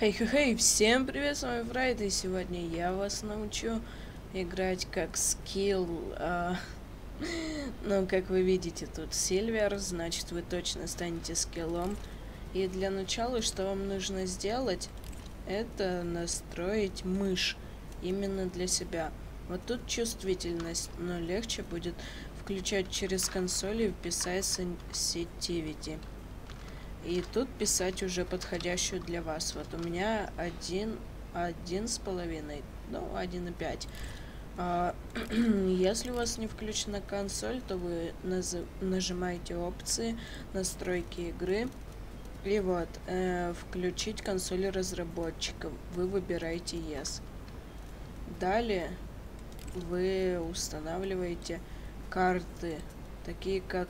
Хей-хей-хей, всем привет, с вами Фрайд, и сегодня я вас научу играть как скилл. Ну, как вы видите, тут Сильвер, значит, вы точно станете скиллом. И для начала, что вам нужно сделать, это настроить мышь именно для себя. Вот тут чувствительность, но легче будет включать через консоль и вписать sensitivity. И тут писать уже подходящую для вас. Вот у меня 1,5, ну 1,5. Если у вас не включена консоль, то вы нажимаете опции, настройки игры. И вот, включить консоль разработчиков. Вы выбираете Yes. Далее вы устанавливаете карты, такие как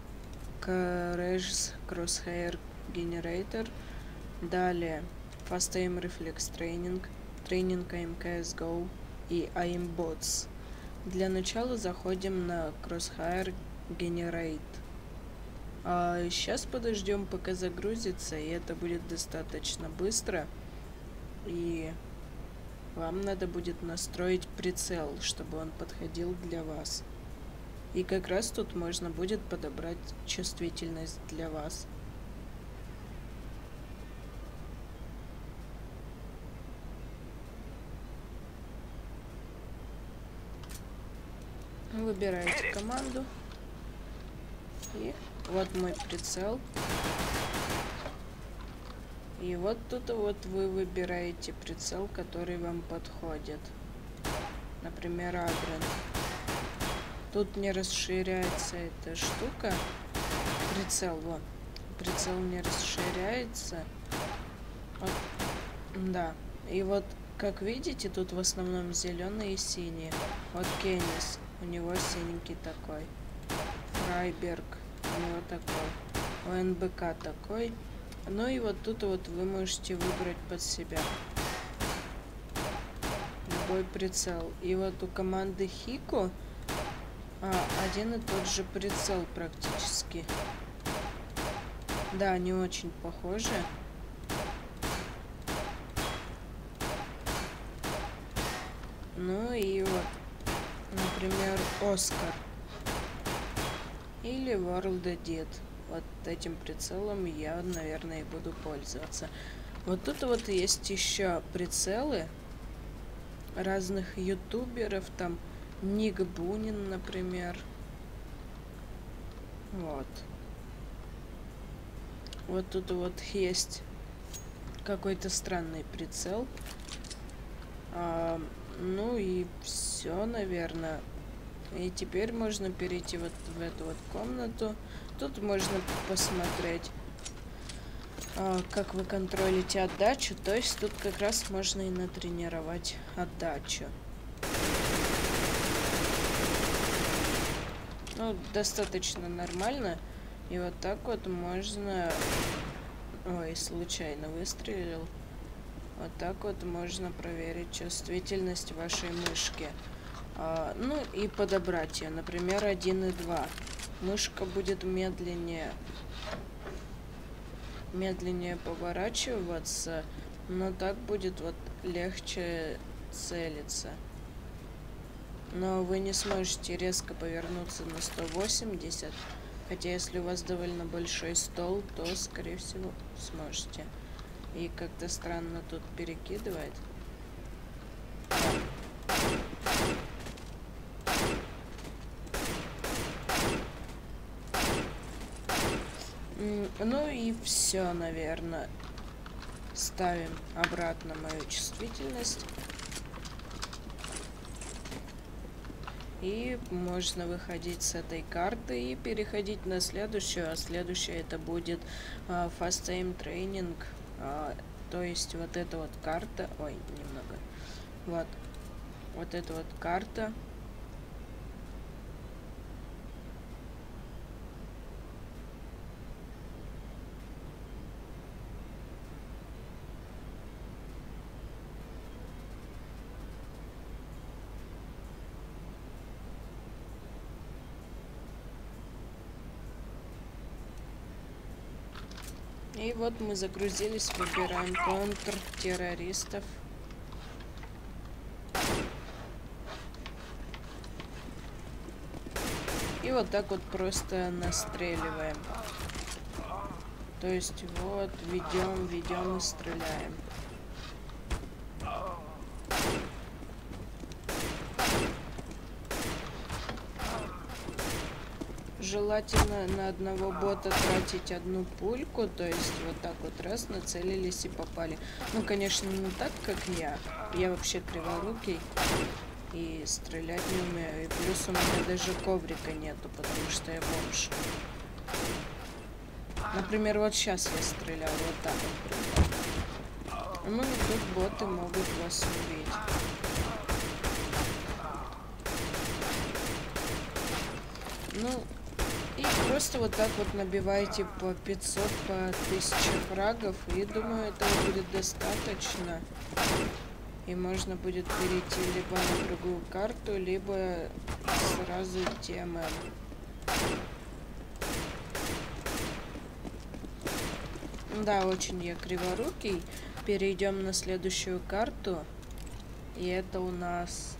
Crosshair Generator, далее Fast Aim Reflex Training, Training Aim CSGO и Aimbots. Для начала заходим на Crosshair Generate. Сейчас подождем, пока загрузится, и это будет достаточно быстро. И вам надо будет настроить прицел, чтобы он подходил для вас. И как раз тут можно будет подобрать чувствительность для вас. Выбираете команду. И вот мой прицел. И вот тут вот вы выбираете прицел, который вам подходит. Например, Адрен. Тут не расширяется эта штука. Прицел, вот. Прицел не расширяется. Вот. Да. И вот, как видите, тут в основном зеленые и синие. Вот Кеннис. У него синенький такой. Фрайберг. У него такой. У НБК такой. Ну и вот тут вот вы можете выбрать под себя любой прицел. И вот у команды Хико один и тот же прицел практически. Да, они очень похожи. Ну и вот, например, Оскар. Или World Dead. Вот этим прицелом я, наверное, и буду пользоваться. Вот тут вот есть еще прицелы разных ютуберов, там Ник Бунин, например. Вот. Вот тут вот есть какой-то странный прицел. Ну и все, наверное. И теперь можно перейти вот в эту вот комнату. Тут можно посмотреть, как вы контролите отдачу. То есть тут как раз можно и натренировать отдачу. Ну, достаточно нормально. И вот так вот можно... Ой, случайно выстрелил. Вот так вот можно проверить чувствительность вашей мышки. Ну и подобрать ее. Например, 1,2. Мышка будет медленнее поворачиваться, но так будет вот легче целиться. Но вы не сможете резко повернуться на 180, хотя если у вас довольно большой стол, то скорее всего сможете. И как-то странно тут перекидывает. Ну и все, наверное. Ставим обратно мою чувствительность. И можно выходить с этой карты и переходить на следующую. А следующая это будет Fast Aim Training. То есть вот эта вот карта. Ой, немного. Вот эта вот карта. И вот мы загрузились, выбираем контртеррористов. И вот так вот просто настреливаем. То есть вот ведем и стреляем. Желательно на одного бота тратить одну пульку, то есть вот так вот раз нацелились и попали. Ну, конечно, не так, как я. Я вообще криворукий и стрелять не умею. И плюс у меня даже коврика нету, потому что я бомж. Например, вот сейчас я стрелял вот так вот. Ну и тут боты могут вас убить. Ну, и просто вот так вот набиваете по 500, по 1000 фрагов. И думаю, этого будет достаточно. И можно будет перейти либо на другую карту, либо сразу идти ММ. Да, очень я криворукий. Перейдем на следующую карту. И это у нас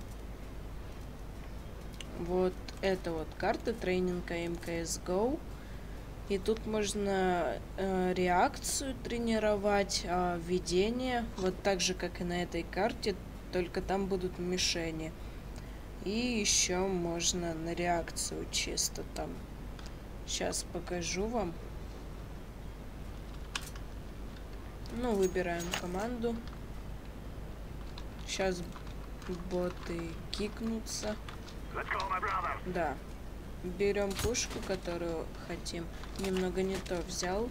вот эта вот карта тренинга МКС-GO. И тут можно реакцию тренировать, видение. Вот так же, как и на этой карте, только там будут мишени. И еще можно на реакцию чисто там. Сейчас покажу вам. Ну, выбираем команду. Сейчас боты кикнутся. Да. Берем пушку, которую хотим. Немного не то взял.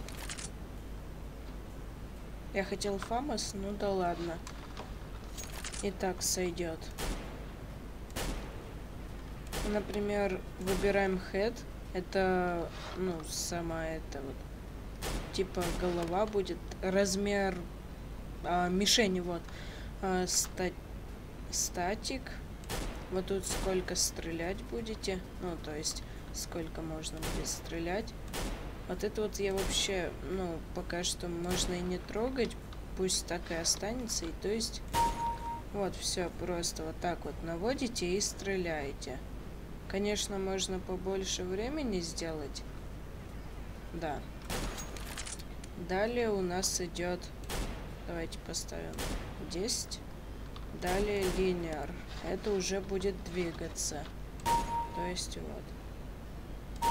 Я хотел фамос, ну да ладно. И так сойдет. Например, выбираем head. Это, ну, сама это вот. Типа голова будет. Размер мишени, вот. Статик. Вот тут сколько стрелять будете. Ну, то есть, сколько можно будет стрелять. Вот это вот я вообще, ну, пока что можно и не трогать. Пусть так и останется. И то есть, вот, все, просто вот так вот наводите и стреляете. Конечно, можно побольше времени сделать. Да. Далее у нас идет... Давайте поставим 10. Далее линейр. Это уже будет двигаться. То есть вот.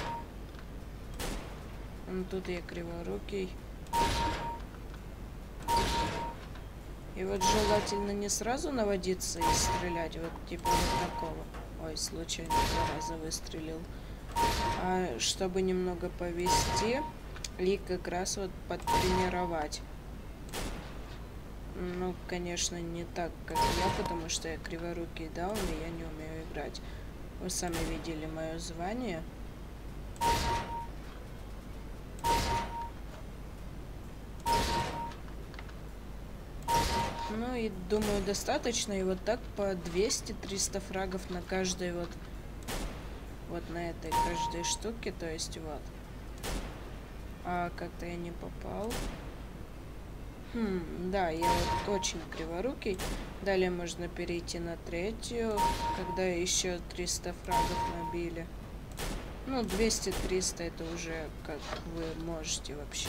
Ну, тут я криворукий. И вот желательно не сразу наводиться и стрелять. Вот типа вот такого. Ой, случайно 2 раза выстрелил. А чтобы немного повести и как раз вот подтренировать. Ну, конечно, не так, как я, потому что я криворукий даун, и я не умею играть. Вы сами видели мое звание. Ну и думаю, достаточно. И вот так по 200-300 фрагов на каждой вот на этой каждой штуке. То есть вот. А как-то я не попал. Да, я вот очень криворукий. Далее можно перейти на третью, когда еще 300 фрагов набили. Ну, 200-300 это уже как вы можете вообще.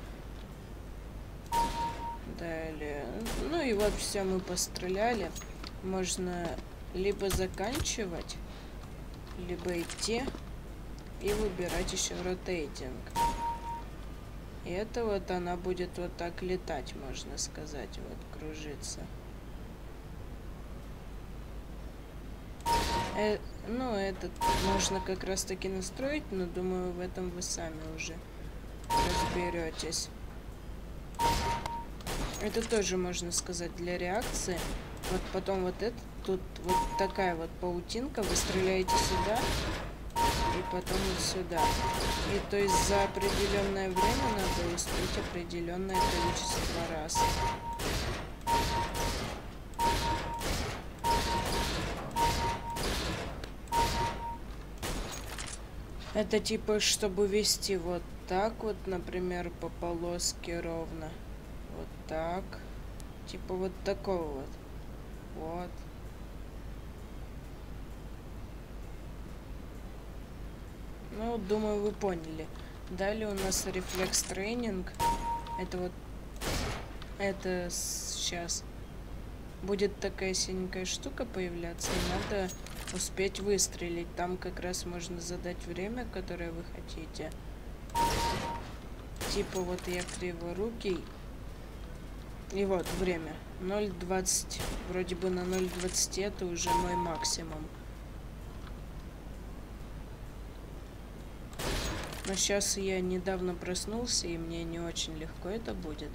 Далее. Ну и вот все, мы постреляли. Можно либо заканчивать, либо идти и выбирать еще ротейтинг. И это вот она будет вот так летать, можно сказать, вот кружиться. Ну, этот можно как раз таки настроить, но думаю, в этом вы сами уже разберетесь. Это тоже можно сказать для реакции. Вот потом вот это, тут вот такая вот паутинка, вы стреляете сюда и потом вот сюда. И то есть за определенное время надо успеть определенное количество раз. Это типа, чтобы вести вот так вот, например, по полоске ровно. Вот так. Типа вот такого вот. Вот. Ну, думаю, вы поняли. Далее у нас рефлекс тренинг. Это вот... Это сейчас будет такая синенькая штука появляться, и надо успеть выстрелить. Там как раз можно задать время, которое вы хотите. Типа вот я криворукий. И вот время. 0.20. Вроде бы на 0.20 это уже мой максимум. Но сейчас я недавно проснулся, и мне не очень легко это будет.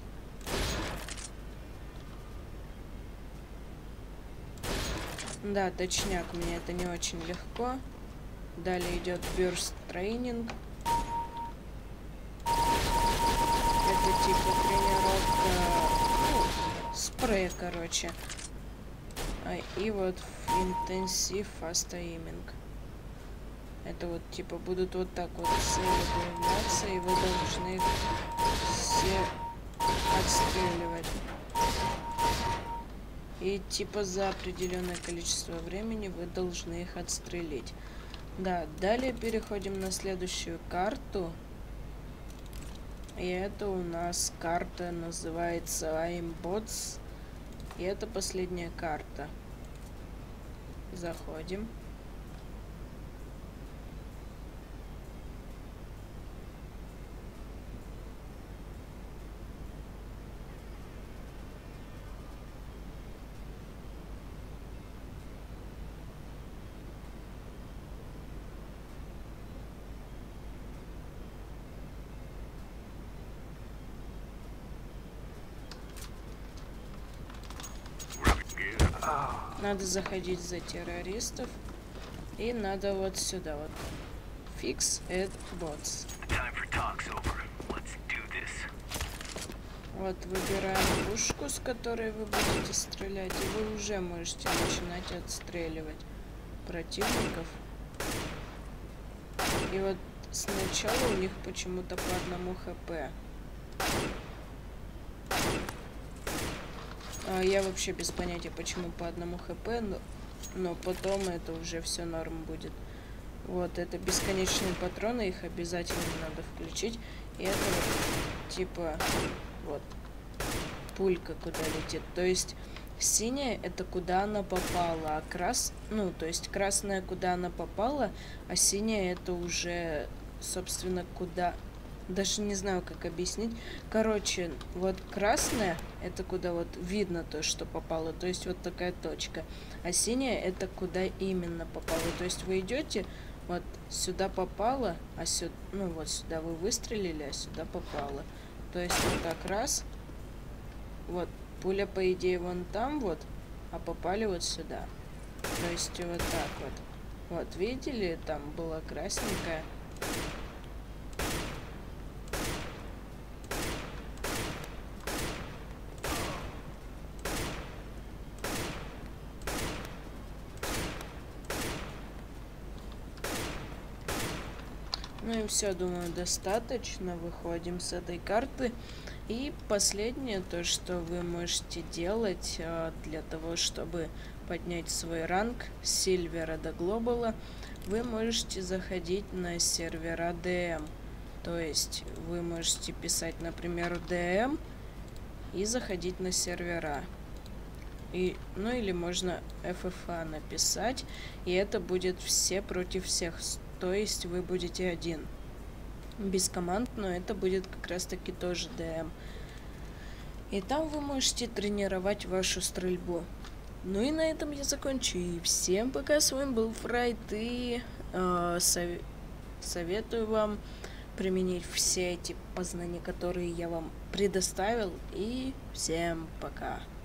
Да, точняк, мне это не очень легко. Далее идет burst тренинг. Это типа тренировка, ну, спрей, короче. И вот интенсив fast aiming. Это вот типа будут вот так вот цели появляться, и вы должны их все отстреливать. И типа за определенное количество времени вы должны их отстрелить. Да, далее переходим на следующую карту. И это у нас карта называется Aimbots. И это последняя карта. Заходим. Надо заходить за террористов. И надо вот сюда вот. Fix at bots. Вот выбираем пушку, с которой вы будете стрелять. И вы уже можете начинать отстреливать противников. И вот сначала у них почему-то по 1 хп. Я вообще без понятия, почему по 1 хп, но потом это уже все норм будет. Вот, это бесконечные патроны, их обязательно надо включить. И это вот, типа, вот, пулька куда летит. То есть, синяя это куда она попала, а то есть красная куда она попала, а синяя это уже, собственно, куда... Даже не знаю, как объяснить. Короче, вот красная, это куда вот видно то, что попало. То есть вот такая точка. А синяя, это куда именно попало. То есть вы идете, вот сюда попало, а сюда, ну вот сюда вы выстрелили, а сюда попало. То есть вот так раз. Вот, пуля, по идее, вон там вот, а попали вот сюда. То есть вот так вот. Вот, видели, там была красненькая. Ну и все, думаю, достаточно. Выходим с этой карты. И последнее, то, что вы можете делать для того, чтобы поднять свой ранг с Сильвера до Глобала, вы можете заходить на сервера DM. То есть вы можете писать, например, DM и заходить на сервера. Ну или можно FFA написать, и это будет все против всех. То есть вы будете один. Без команд, но это будет как раз таки тоже DM. И там вы можете тренировать вашу стрельбу. Ну и на этом я закончу. И всем пока, с вами был Фрайт. И советую вам применить все эти познания, которые я вам предоставил. И всем пока.